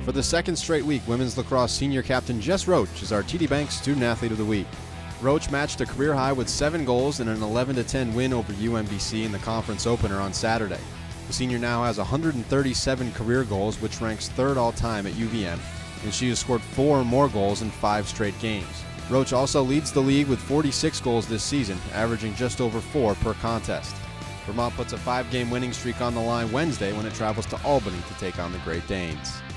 For the second straight week, women's lacrosse senior captain Jess Roach is our TD Bank Student Athlete of the Week. Roach matched a career high with 7 goals in an 11-10 win over UMBC in the conference opener on Saturday. The senior now has 137 career goals, which ranks 3rd all-time at UVM, and she has scored 4 or more goals in 5 straight games. Roach also leads the league with 46 goals this season, averaging just over 4 per contest. Vermont puts a 5-game winning streak on the line Wednesday when it travels to Albany to take on the Great Danes.